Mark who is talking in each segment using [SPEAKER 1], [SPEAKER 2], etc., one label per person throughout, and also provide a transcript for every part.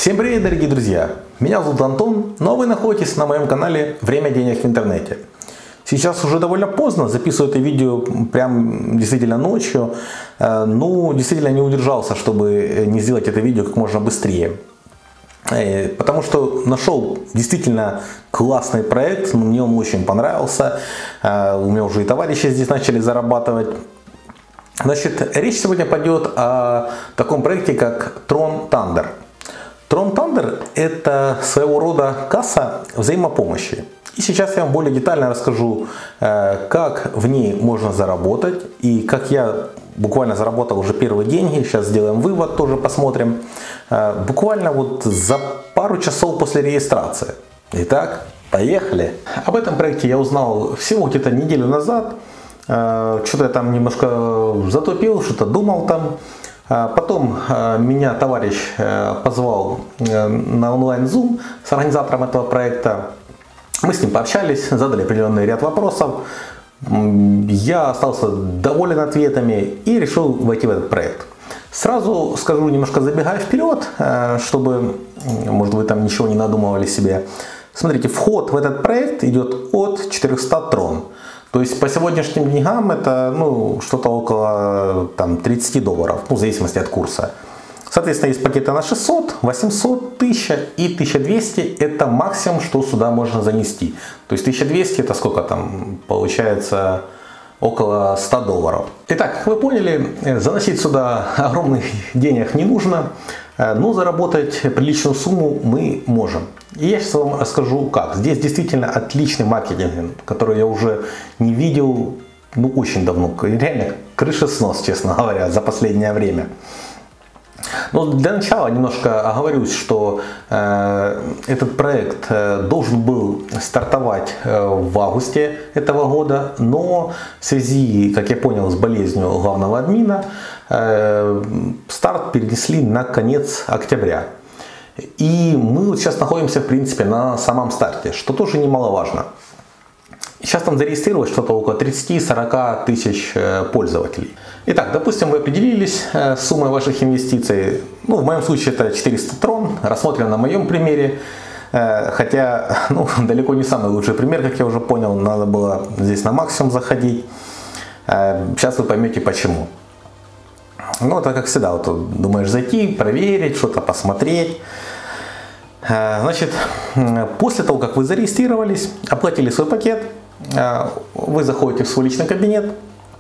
[SPEAKER 1] Всем привет, дорогие друзья! Меня зовут Антон, но вы находитесь на моем канале «Время денег в интернете». Сейчас уже довольно поздно, записываю это видео прям действительно ночью. Ну, действительно не удержался, чтобы не сделать это видео как можно быстрее. Потому что нашел действительно классный проект, мне он очень понравился. У меня уже и товарищи здесь начали зарабатывать. Значит, речь сегодня пойдет о таком проекте, как Tron Thunder. Tron Thunder – это своего рода касса взаимопомощи. И сейчас я вам более детально расскажу, как в ней можно заработать и как я буквально заработал уже первые деньги. Сейчас сделаем вывод, тоже посмотрим. Буквально вот за пару часов после регистрации. Итак, поехали! Об этом проекте я узнал всего где-то неделю назад. Что-то я там немножко затупил, что-то думал там. Потом меня товарищ позвал на онлайн-зум с организатором этого проекта. Мы с ним пообщались, задали определенный ряд вопросов. Я остался доволен ответами и решил войти в этот проект. Сразу скажу, немножко забегая вперед, чтобы, может, вы там ничего не надумывали себе. Смотрите, вход в этот проект идет от 400 трон. То есть по сегодняшним деньгам это что-то около $30, в зависимости от курса. Соответственно, есть пакеты на 600, 800, 1000 и 1200 это максимум, что сюда можно занести. То есть 1200 это сколько там получается? Около $100. Итак, как вы поняли, заносить сюда огромных денег не нужно, но заработать приличную сумму мы можем. И я сейчас вам расскажу как. Здесь действительно отличный маркетинг, который я уже не видел очень давно. Реально крышеснос, честно говоря, за последнее время. Но для начала немножко оговорюсь, что этот проект должен был стартовать в августе этого года, но в связи, как я понял, с болезнью главного админа, старт перенесли на конец октября. И мы вот сейчас находимся, в принципе, на самом старте, что тоже немаловажно. Сейчас там зарегистрировалось что-то около 30-40 тысяч пользователей. Итак, допустим, вы определились с суммой ваших инвестиций. В моем случае это 400 трон, рассмотрим на моем примере. Хотя, далеко не самый лучший пример, как я уже понял, надо было здесь на максимум заходить. Сейчас вы поймете почему. Это как всегда, думаешь зайти, проверить, что-то посмотреть. Значит, после того, как вы зарегистрировались, оплатили свой пакет, вы заходите в свой личный кабинет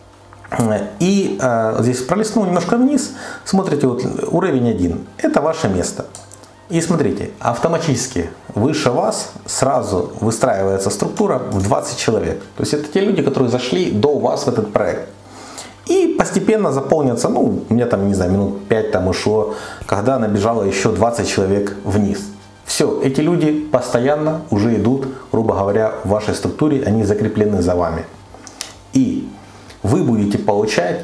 [SPEAKER 1] и здесь пролистнул немножко вниз, смотрите, уровень 1, это ваше место. И смотрите, автоматически выше вас сразу выстраивается структура в 20 человек. То есть это те люди, которые зашли до вас в этот проект. И постепенно заполнится, у меня там, не знаю, минут 5 там ушло, когда набежало еще 20 человек вниз. Все, эти люди постоянно уже идут, грубо говоря, в вашей структуре, они закреплены за вами. И вы будете получать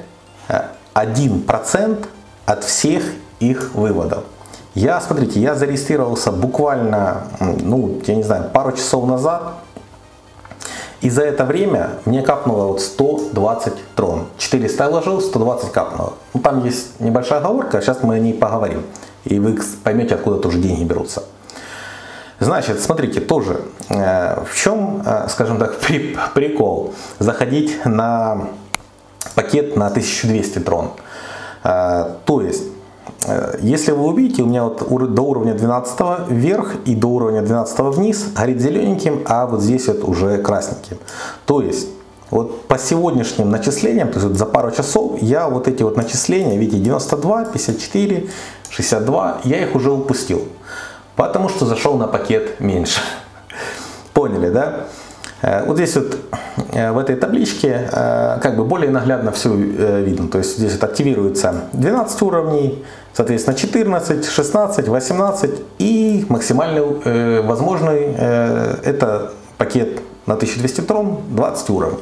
[SPEAKER 1] 1% от всех их выводов. Смотрите, я зарегистрировался буквально, я не знаю, пару часов назад. И за это время мне капнуло 120 трон. 400 я вложил, 120 капнуло. Там есть небольшая оговорка, сейчас мы о ней поговорим. И вы поймете, откуда тоже деньги берутся. Значит, смотрите, тоже в чем, скажем так, прикол заходить на пакет на 1200 трон. То есть, если вы увидите, у меня до уровня 12 вверх и до уровня 12 вниз горит зелененьким, а вот здесь уже красненьким. То есть, по сегодняшним начислениям, то есть за пару часов, я эти начисления, видите, 92, 54, 62, я их уже упустил. Потому что зашел на пакет меньше. Поняли, да? Здесь в этой табличке более наглядно все видно. То есть здесь активируется 12 уровней, соответственно 14, 16, 18 и максимальный возможный это пакет на 1200 трон 20 уровней.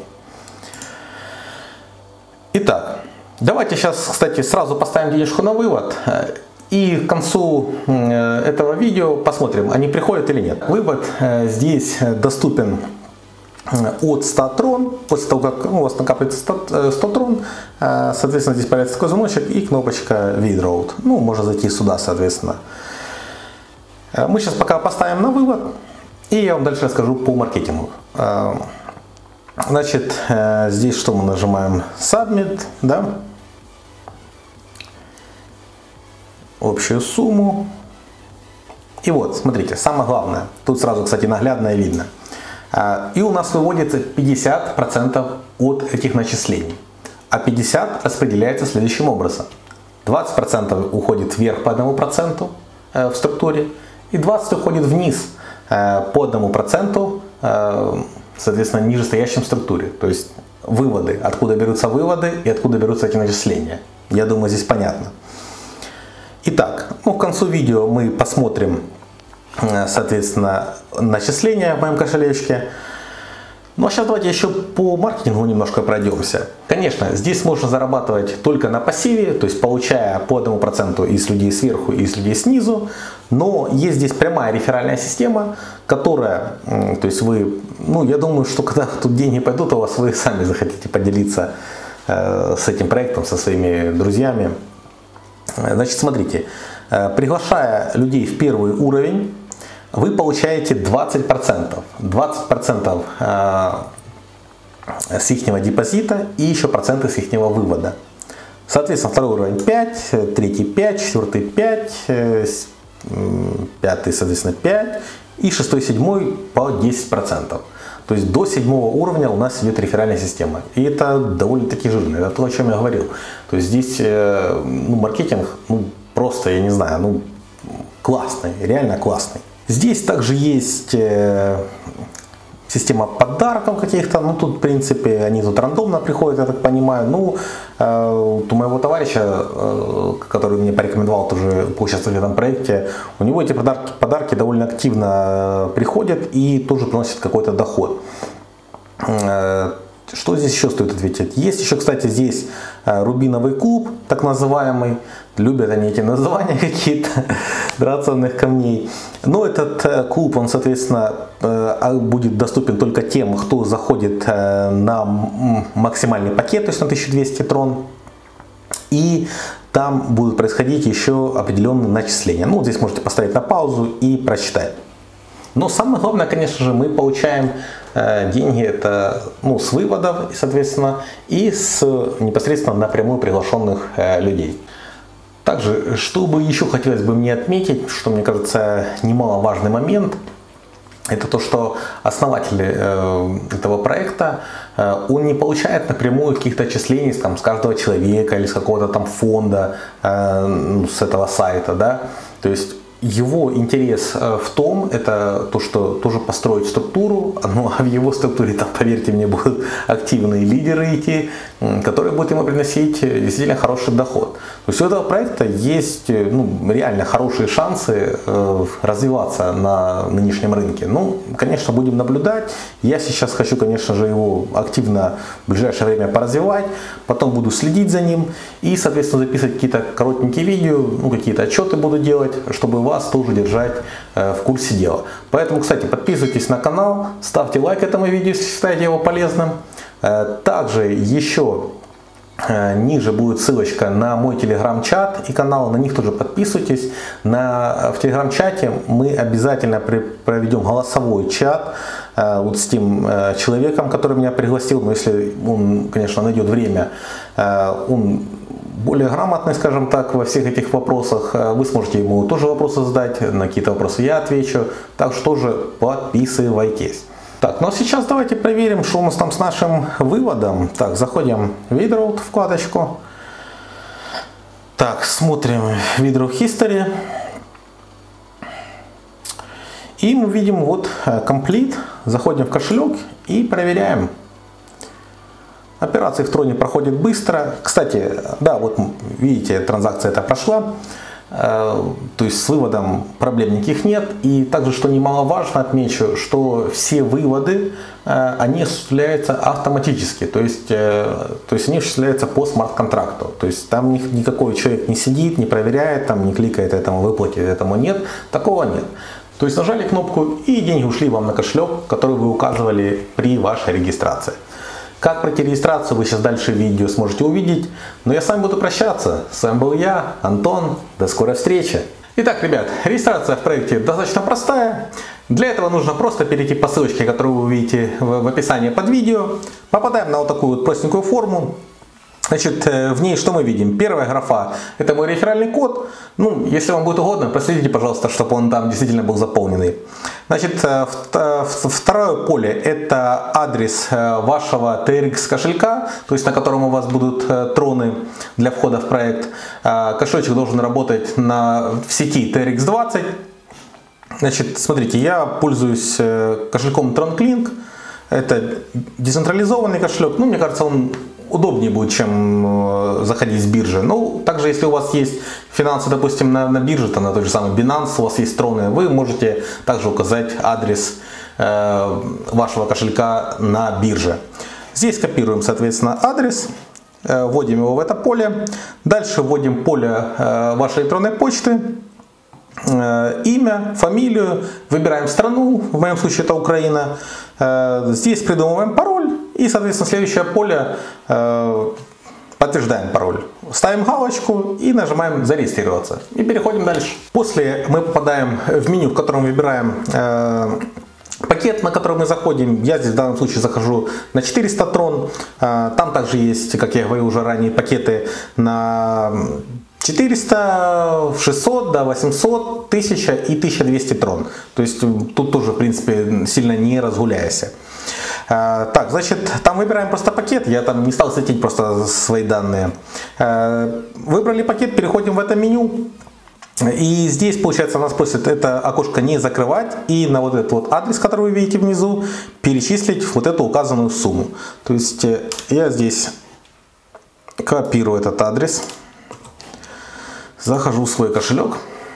[SPEAKER 1] Итак, давайте сейчас, кстати, сразу поставим денежку на вывод. И к концу этого видео посмотрим, они приходят или нет. Вывод здесь доступен от 100 трон. После того, как у вас накапливается 100 трон, соответственно, здесь появится такой звоночек и кнопочка Withdraw. Можно зайти сюда, соответственно. Мы сейчас пока поставим на вывод, и я вам дальше расскажу по маркетингу. Значит, здесь что мы нажимаем? Submit, да? Общую сумму. И вот, смотрите, самое главное, тут сразу, кстати, наглядно и видно. И у нас выводится 50% от этих начислений. А 50% распределяется следующим образом. 20% уходит вверх по 1% в структуре, и 20% уходит вниз по 1%, соответственно, нижестоящим в структуре. То есть выводы, откуда берутся выводы и откуда берутся эти начисления. Я думаю, здесь понятно. Итак, к концу видео мы посмотрим, соответственно, начисления в моем кошелечке. Ну а сейчас давайте еще по маркетингу немножко пройдемся. Конечно, здесь можно зарабатывать только на пассиве, то есть получая по 1% из людей сверху и из людей снизу. Но есть здесь прямая реферальная система, которая, то есть вы, я думаю, что когда тут деньги пойдут у вас, вы сами захотите поделиться с этим проектом, со своими друзьями. Значит, смотрите, приглашая людей в первый уровень, вы получаете 20%. 20% с их депозита и еще проценты с их вывода. Соответственно, второй уровень 5, третий 5, четвертый 5, пятый, соответственно, 5 и шестой, седьмой по 10%. То есть до 7-го уровня у нас идет реферальная система. И это довольно-таки жирно. Это то, о чем я говорил. То есть здесь маркетинг, просто, я не знаю, классный, реально классный. Здесь также есть система подарков каких-то. Тут, в принципе, они тут рандомно приходят, я так понимаю. У моего товарища, который мне порекомендовал тоже поучаствовать в этом проекте, у него эти подарки довольно активно приходят и тоже приносят какой-то доход. Что здесь еще стоит ответить? Есть еще, кстати, здесь рубиновый клуб, так называемый. Любят они эти названия какие-то драгоценных камней. Но этот клуб, он, соответственно, будет доступен только тем, кто заходит на максимальный пакет, то есть на 1200 трон. И там будут происходить еще определенные начисления. Здесь можете поставить на паузу и прочитать. Но самое главное, конечно же, мы получаем деньги это с выводов, соответственно, и с непосредственно напрямую приглашенных людей. Также, что бы еще хотелось бы мне отметить, что мне кажется немаловажный момент, это то, что основатель этого проекта, он не получает напрямую каких-то отчислений с каждого человека или с какого-то там фонда, с этого сайта, да, то есть его интерес в том, это то, что тоже построить структуру, а в его структуре, там, поверьте мне, будут активные лидеры идти, которые будут ему приносить действительно хороший доход. То есть у этого проекта есть реально хорошие шансы развиваться на нынешнем рынке. Конечно, будем наблюдать. Я сейчас хочу, конечно же, его активно в ближайшее время поразвивать, потом буду следить за ним и, соответственно, записывать какие-то коротенькие видео, какие-то отчеты буду делать, чтобы вас тоже держать в курсе дела. Поэтому, кстати, подписывайтесь на канал, ставьте лайк этому видео, если считаете его полезным. Также еще ниже будет ссылочка на мой телеграм-чат и канал, на них тоже подписывайтесь. В телеграм-чате мы обязательно проведем голосовой чат с тем человеком, который меня пригласил, но если он, конечно, найдет время, он более грамотный, скажем так, во всех этих вопросах. Вы сможете ему тоже вопросы задать, на какие-то вопросы я отвечу. Так что тоже подписывайтесь. Так, а сейчас давайте проверим, что у нас там с нашим выводом. Так, заходим в Withdraw вкладочку. Так, смотрим Withdraw History. И мы видим Complete. Заходим в кошелек и проверяем. Операции в Троне проходят быстро. Кстати, да, видите, транзакция эта прошла. То есть с выводом проблем никаких нет. И также, что немаловажно, отмечу, что все выводы, они осуществляются автоматически. То есть они осуществляются по смарт-контракту. То есть там никакой человек не сидит, не проверяет, там не кликает этому выплате, этому нет. Такого нет. То есть нажали кнопку и деньги ушли вам на кошелек, который вы указывали при вашей регистрации. Как пройти регистрацию, вы сейчас дальше в видео сможете увидеть. Но я с вами буду прощаться. С вами был я, Антон. До скорой встречи. Итак, ребят, регистрация в проекте достаточно простая. Для этого нужно просто перейти по ссылочке, которую вы увидите в описании под видео. Попадаем на вот такую вот простенькую форму. Значит, в ней что мы видим? Первая графа — это мой реферальный код. Ну, если вам будет угодно, проследите, пожалуйста, чтобы он там действительно был заполненный. Значит, второе поле — это адрес вашего TRX кошелька, то есть на котором у вас будут троны для входа в проект. Кошелечек должен работать в сети TRX20. Значит, смотрите, я пользуюсь кошельком TronClink. Это децентрализованный кошелек. Ну, мне кажется, он удобнее будет, чем заходить с биржи. Ну, также, если у вас есть финансы, допустим, на бирже, то на той же самой Binance, у вас есть троны, вы можете также указать адрес вашего кошелька на бирже. Здесь копируем, соответственно, адрес, вводим его в это поле. Дальше вводим поле вашей электронной почты, имя, фамилию, выбираем страну, в моем случае это Украина. Здесь придумываем пароль и, соответственно, следующее поле подтверждаем пароль. Ставим галочку и нажимаем «Зарегистрироваться». И переходим дальше. После мы попадаем в меню, в котором выбираем пакет, на который мы заходим. Я здесь в данном случае захожу на 400 трон. Там также есть, как я говорил уже ранее, пакеты на 400, 600, да, 800, 1000 и 1200 трон. То есть тут тоже, в принципе, сильно не разгуляйся. Так, значит, там выбираем просто пакет. Я там не стал светить просто свои данные. Выбрали пакет, переходим в это меню. И здесь, получается, нас просят это окошко не закрывать и на вот этот вот адрес, который вы видите внизу, перечислить вот эту указанную сумму. То есть я здесь копирую этот адрес. Захожу в свой кошелек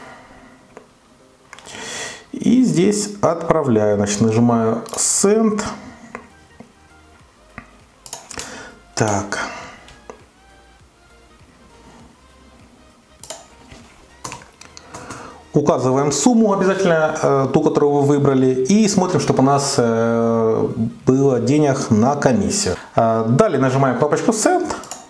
[SPEAKER 1] и здесь отправляю. Значит, нажимаю Send. Так. Указываем сумму обязательно, ту, которую вы выбрали, и смотрим, чтобы у нас было денег на комиссию. Далее нажимаем кнопочку Send.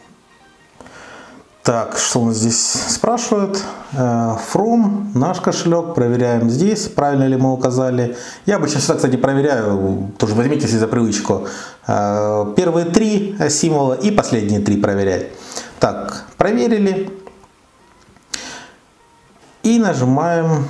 [SPEAKER 1] Так, что у нас здесь спрашивают? From, наш кошелек, проверяем здесь, правильно ли мы указали. Я обычно всегда, кстати, проверяю, тоже возьмите себе за привычку, первые 3 символа и последние 3 проверять. Так, проверили. И нажимаем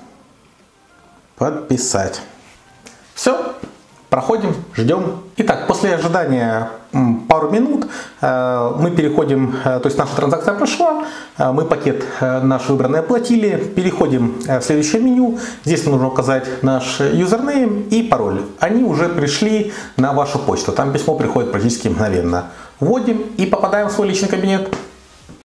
[SPEAKER 1] подписать. Все. Проходим, ждем. Итак, после ожидания пару минут мы переходим, то есть наша транзакция прошла, мы пакет наш выбранный оплатили, переходим в следующее меню. Здесь нужно указать наш юзернейм и пароль. Они уже пришли на вашу почту, там письмо приходит практически мгновенно. Вводим и попадаем в свой личный кабинет.